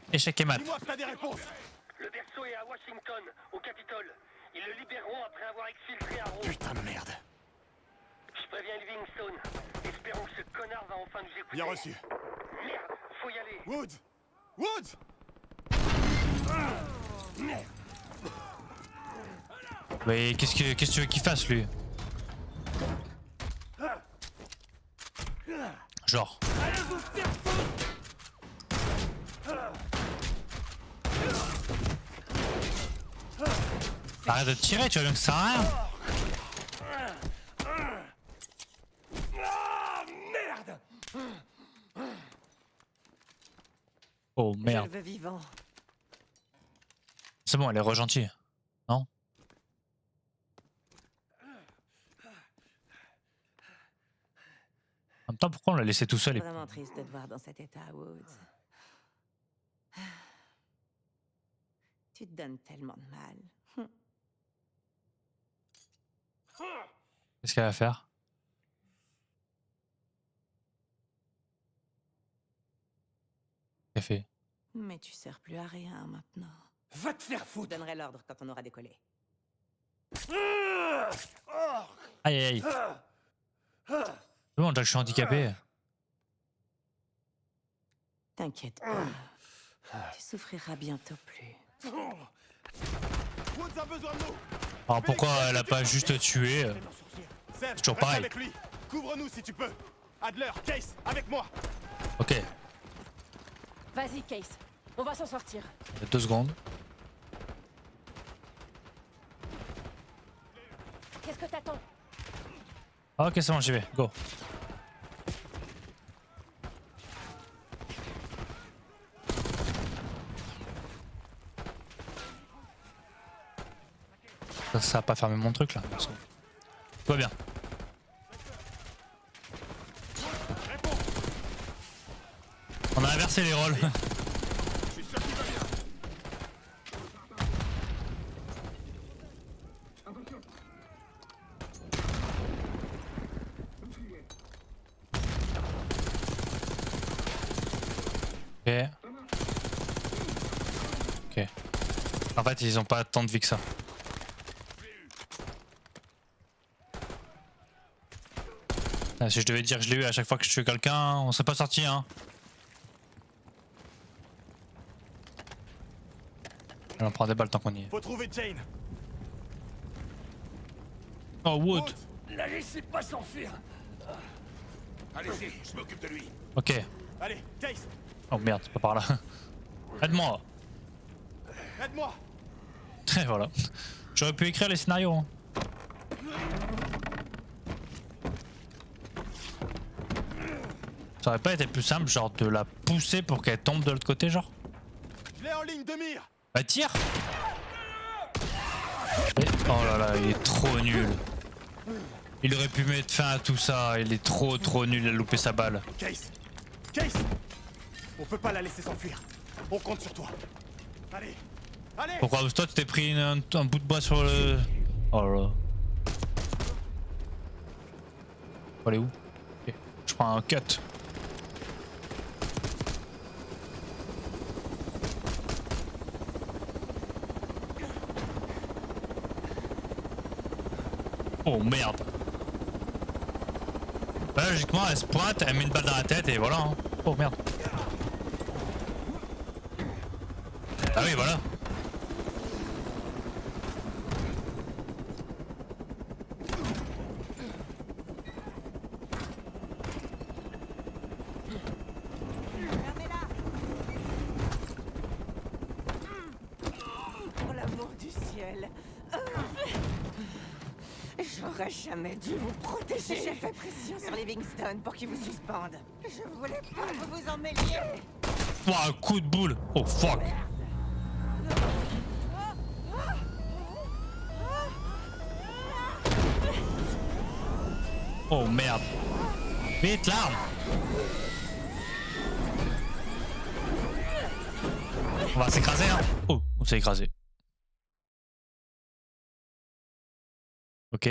Échec et mat. Dis-moi que t'as des réponses. Le berceau est à Washington, au Capitole. Ils le libéreront après avoir exfiltré Arrow. Putain de merde. Je préviens Livingstone. Espérons que ce connard va enfin nous écouter. Bien reçu. Merde, faut y aller. Woods. Woods. Mais qu'est-ce que tu veux qu'il fasse lui? Genre. Arrête de tirer, tu vois bien que ça sert à rien. Merde. Oh Je merde. le veux vivant. C'est bon, elle est re-gentille. Non? En même temps, pourquoi on l'a laissé tout seul? Vraiment triste de te voir dans cet état, Woods. Tu te donnes tellement de mal. Qu'est-ce qu'elle va faire? Qu'elle fait? Mais tu sers plus à rien maintenant. Va te faire Je foutre. donnerai l'ordre quand on aura décollé. Aïe aïe aïe. C'est bon, déjà que je suis handicapé. T'inquiète pas. Tu souffriras bientôt plus. Woods a besoin de nous. Alors pourquoi elle a pas juste tué? Seb, toujours reste pareil. avec lui. Couvre-nous si tu peux. Adler, Case, avec moi. Ok, Vas-y, Case. On va s'en sortir. 2 secondes. Qu'est-ce que t'attends? Ah, ok, c'est bon, j'y vais. Go. Ça a pas fermé mon truc là. Tout va bien. On a inversé les rôles. Je suis sûr qu'il va bien. Ok. Ok. En fait, ils ont pas tant de vie que ça. Ah, si je devais dire que je l'ai eu à chaque fois que je tue quelqu'un, on serait pas sorti hein. On prend des balles tant qu'on y est. Faut trouver Jane. Oh Wood. La laissez pas s'enfuir. Allez-y, je m'occupe de lui. Ok. Allez, Case, Oh merde, c'est pas par là. Aide-moi. aide-moi. Et voilà. J'aurais pu écrire les scénarios. Hein. Ça aurait pas été plus simple, genre de la pousser pour qu'elle tombe de l'autre côté, genre? Je l'ai en ligne de mire. Bah tire. Et... oh là là, il est trop nul. Il aurait pu mettre fin à tout ça, il est trop nul, il a loupé sa balle. Case, Case. On peut pas la laisser s'enfuir. On compte sur toi. Allez, allez. Pourquoi? Parce que toi tu t'es pris un bout de bois sur le... oh là là. Faut aller où? Ok. Je prends un cut. Oh merde. Là logiquement elle se pointe, elle met une balle dans la tête et voilà. Hein. Oh merde. Ah oui voilà. Pour l'amour du ciel. J'aurais jamais dû vous protéger. J'ai fait pression sur Livingstone pour qu'il vous suspende. Je voulais pas que vous vous en mêliez. Oh, un coup de boule. Oh fuck. Oh merde. Vite l'arme. On va s'écraser hein. Oh, on s'est écrasé. Ok.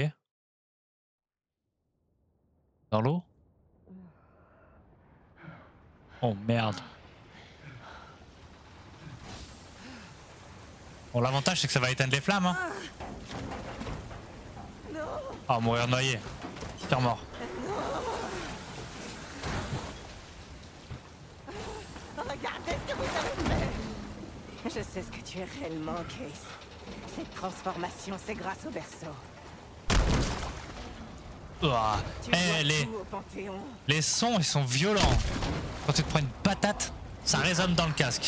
Dans l'eau. Oh merde. Bon, l'avantage c'est que ça va éteindre les flammes. Hein. Oh, mourir noyé. Pire mort. Regardez ce que vous avez fait. Je sais ce que tu es réellement, Case. Cette transformation, c'est grâce au berceau. Ouah. Tu Eh, dois tout au Panthéon. les sons ils sont violents. Quand tu te prends une patate, ça résonne dans le casque.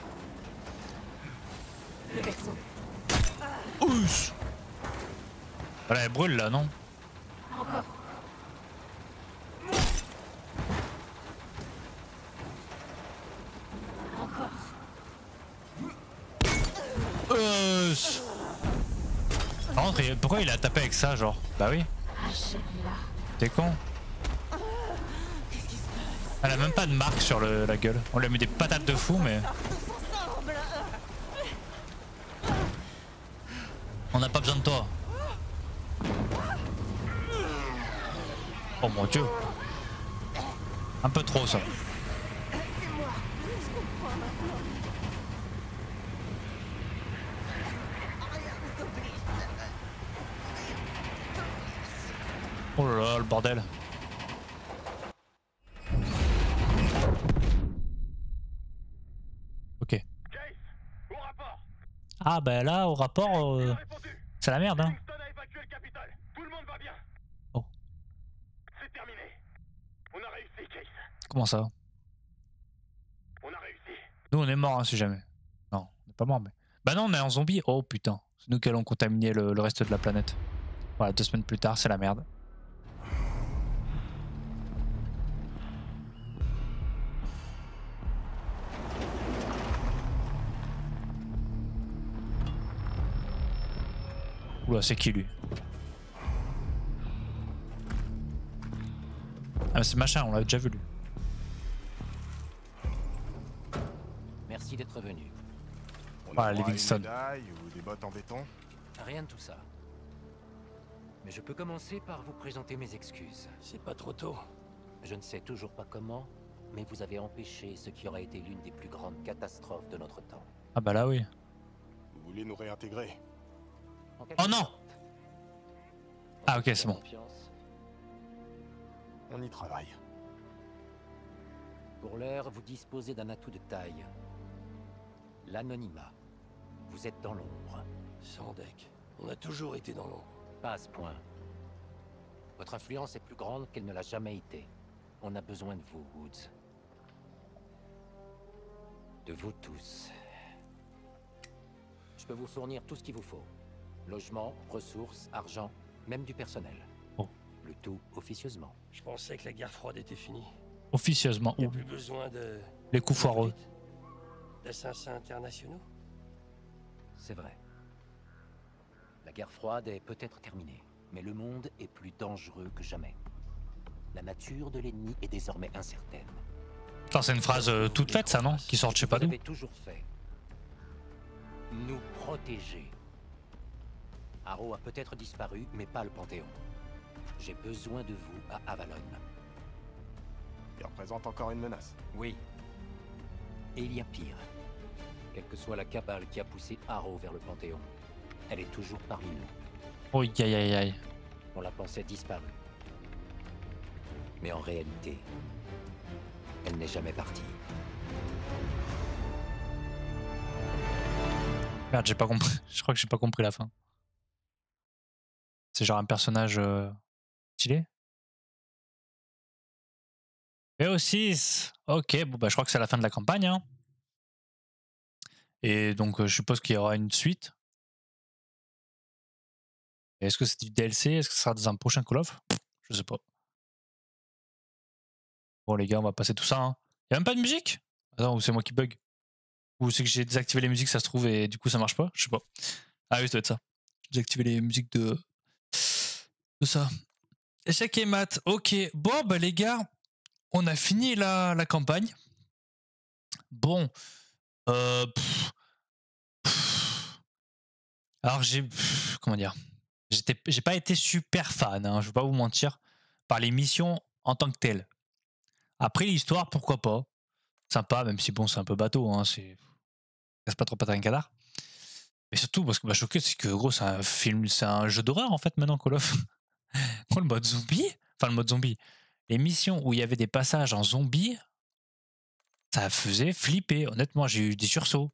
Le berceau. Ouch. Voilà, elle brûle là, non? Encore. Encore. Par contre, pourquoi il a tapé avec ça, genre? Bah oui, Achève-la. t'es con. Qu'est-ce qui se passe? Elle a même pas de marque sur la gueule. On lui a mis des patates de fou, mais Tous ensemble. on n'a pas besoin de toi. Oh mon dieu. Un peu trop ça. Oh là là, le bordel. Ok. Case, au rapport. Ah bah là, au rapport, Il a répondu. c'est la merde hein. Livingston a évacué le Capitole. Tout le monde va bien. Oh. C'est terminé. On a réussi, Case. Comment ça? On a réussi. Nous on est mort hein, si jamais. Non, on n'est pas mort mais... Bah non, on est en zombie. Oh putain. C'est nous qui allons contaminer le reste de la planète. Voilà, 2 semaines plus tard, c'est la merde. Oula, c'est qui lui? Ah mais c'est machin, on l'a déjà vu lui. Merci d'être venu. On Ah, a droit à une Livingston. médaille ou des bottes en béton? Rien de tout ça. Mais je peux commencer par vous présenter mes excuses. C'est pas trop tôt. Je ne sais toujours pas comment, mais vous avez empêché ce qui aurait été l'une des plus grandes catastrophes de notre temps. Ah bah là oui. Vous voulez nous réintégrer? En quelque Oh non! sorte. Ah ok, c'est bon. Confiance. On y travaille. Pour l'heure, vous disposez d'un atout de taille. L'anonymat. Vous êtes dans l'ombre. Sans deck. On a toujours été dans l'ombre. Pas à ce point. Votre influence est plus grande qu'elle ne l'a jamais été. On a besoin de vous, Woods. De vous tous. Je peux vous fournir tout ce qu'il vous faut. Logement, ressources, argent, même du personnel. Oh. Le tout officieusement. Je pensais que la guerre froide était finie. Officieusement. Il n'y a Ouh, plus besoin de... les coups foireux. d'assassins internationaux. C'est vrai. La guerre froide est peut-être terminée, mais le monde est plus dangereux que jamais. La nature de l'ennemi est désormais incertaine. Putain, c'est une phrase toute faite ça non? Qui sort de je sais pas Vous d'où. avez toujours fait. Nous protéger. Harrow a peut-être disparu, mais pas le Panthéon. J'ai besoin de vous à Avalon. Il représente encore une menace. Oui. Et il y a pire. Quelle que soit la cabale qui a poussé Harrow vers le Panthéon, elle est toujours parmi nous. Oh aïe aïe aïe. On la pensait disparue. Mais en réalité, elle n'est jamais partie. Merde, j'ai pas compris. Je crois que j'ai pas compris la fin. C'est genre un personnage stylé. BO6. Ok, bon bah je crois que c'est la fin de la campagne. Hein. Et donc je suppose qu'il y aura une suite. Est-ce que c'est du DLC? Est-ce que ça sera dans un prochain Call of? Je sais pas. Bon les gars, on va passer tout ça. Hein. Y'a même pas de musique? Attends, ou c'est moi qui bug? Ou c'est que j'ai désactivé les musiques, ça se trouve, et du coup ça marche pas? Je sais pas. Ah oui, ça doit être ça. J'ai désactivé les musiques de ça. Échec et mat. Ok. Bon, bah les gars, on a fini la campagne. Bon. Alors j'ai... Comment dire? J'ai pas été super fan, hein, je vais pas vous mentir, par les missions en tant que telles. Après l'histoire, pourquoi pas. Sympa, même si bon, c'est un peu bateau, hein, c'est pas trop patin canard. Mais surtout, parce que m'a choqué, c'est que gros, c'est un film, c'est un jeu d'horreur en fait maintenant, Call of. Gros, le mode zombie, enfin le mode zombie, les missions où il y avait des passages en zombie, ça faisait flipper. Honnêtement, j'ai eu des sursauts.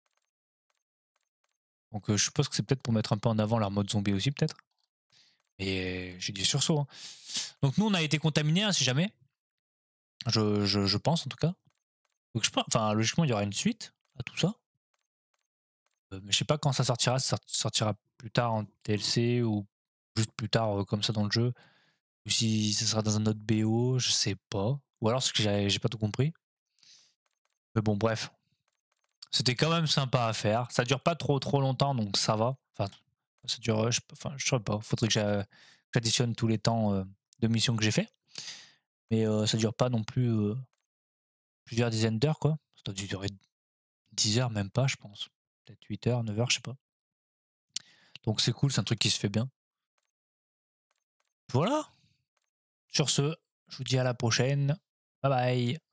Donc je suppose que c'est peut-être pour mettre un peu en avant leur mode zombie aussi, peut-être. Et j'ai des sursauts. Hein. Donc nous, on a été contaminés, hein, si jamais. Je pense en tout cas. Donc je pense, enfin logiquement, il y aura une suite à tout ça. Mais je sais pas quand ça sortira. Ça sortira plus tard en DLC ou juste plus tard comme ça dans le jeu. Ou si ça sera dans un autre BO, je sais pas. Ou alors c'est que j'ai pas tout compris. Mais bon, bref. C'était quand même sympa à faire. Ça dure pas trop longtemps, donc ça va. Enfin, ça dure, je sais pas. Faudrait que j'additionne tous les temps de missions que j'ai fait. Mais ça dure pas non plus plusieurs dizaines d'heures, quoi. Ça doit durer 10 heures, même pas, je pense. Peut-être 8 heures, 9 heures, je sais pas. Donc c'est cool, c'est un truc qui se fait bien. Voilà. Sur ce, je vous dis à la prochaine. Bye bye.